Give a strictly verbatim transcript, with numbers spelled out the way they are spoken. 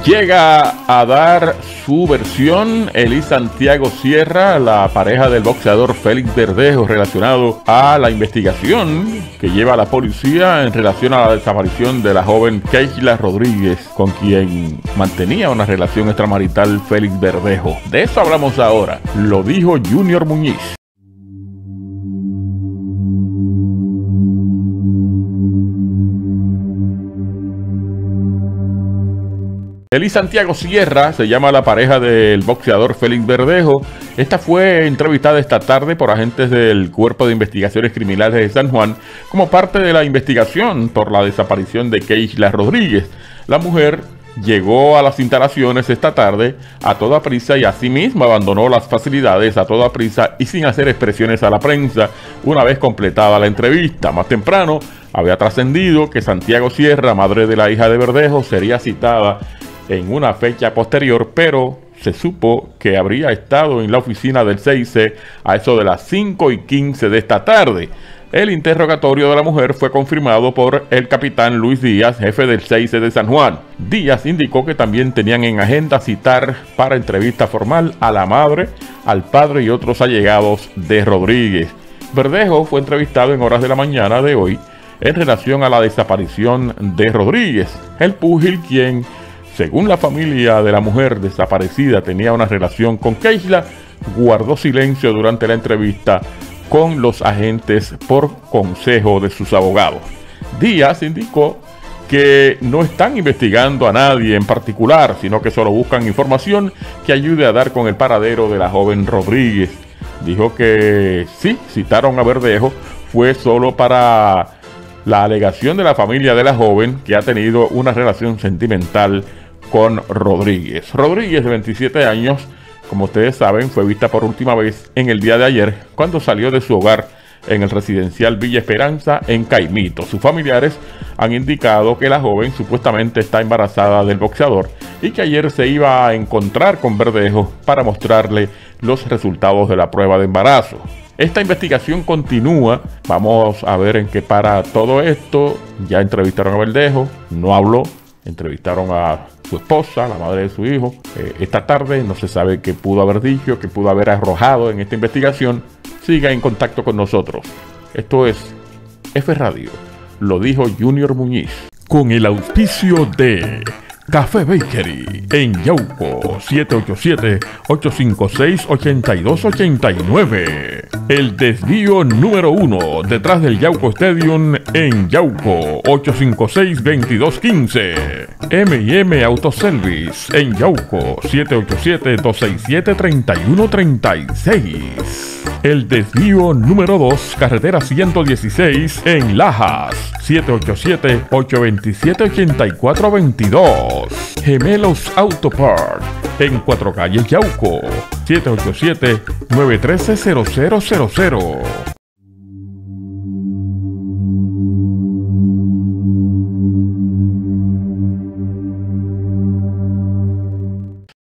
Llega a dar su versión Eli Santiago Sierra, la pareja del boxeador Félix Verdejo, relacionado a la investigación que lleva la policía en relación a la desaparición de la joven Keishla Rodríguez, con quien mantenía una relación extramarital Félix Verdejo. De eso hablamos ahora, lo dijo Junior Muñiz. Eli Santiago Sierra se llama la pareja del boxeador Félix Verdejo. Esta fue entrevistada esta tarde por agentes del Cuerpo de Investigaciones Criminales de San Juan como parte de la investigación por la desaparición de Keishla Rodríguez. La mujer llegó a las instalaciones esta tarde a toda prisa y asimismo abandonó las facilidades a toda prisa y sin hacer expresiones a la prensa una vez completada la entrevista. Más temprano había trascendido que Santiago Sierra, madre de la hija de Verdejo, sería citada en una fecha posterior, pero se supo que habría estado en la oficina del C I C a eso de las cinco y quince de esta tarde. El interrogatorio de la mujer fue confirmado por el capitán Luis Díaz, jefe del C I C de San Juan. Díaz indicó que también tenían en agenda citar para entrevista formal a la madre, al padre y otros allegados de Rodríguez. Verdejo fue entrevistado en horas de la mañana de hoy en relación a la desaparición de Rodríguez. El púgil, quien según la familia de la mujer desaparecida tenía una relación con Keishla, guardó silencio durante la entrevista con los agentes por consejo de sus abogados. Díaz indicó que no están investigando a nadie en particular, sino que solo buscan información que ayude a dar con el paradero de la joven Rodríguez. Dijo que sí, citaron a Verdejo, fue solo para la alegación de la familia de la joven que ha tenido una relación sentimental con Rodríguez. Rodríguez, de veintisiete años, como ustedes saben, fue vista por última vez en el día de ayer cuando salió de su hogar en el residencial Villa Esperanza en Caimito. Sus familiares han indicado que la joven supuestamente está embarazada del boxeador y que ayer se iba a encontrar con Verdejo para mostrarle los resultados de la prueba de embarazo. Esta investigación continúa, vamos a ver en qué para todo esto. Ya entrevistaron a Verdejo, no habló. Entrevistaron a su esposa, la madre de su hijo. Eh, esta tarde no se sabe qué pudo haber dicho, qué pudo haber arrojado en esta investigación. Siga en contacto con nosotros. Esto es F Radio, lo dijo Junior Muñiz. Con el auspicio de Café Bakery en Yauco, siete ocho siete, ocho cinco seis, ocho dos ocho nueve. El desvío número uno detrás del Yauco Stadium en Yauco, ocho cinco seis, veintidós quince. M y M Autoservice en Yauco, siete ocho siete, dos seis siete, tres uno tres seis. El desvío número dos, carretera ciento dieciséis en Lajas, siete ocho siete, ocho dos siete, ocho cuatro dos dos. Gemelos Auto Parts en Cuatro Calles Yauco, siete ocho siete, nueve uno tres, cero cero cero cero.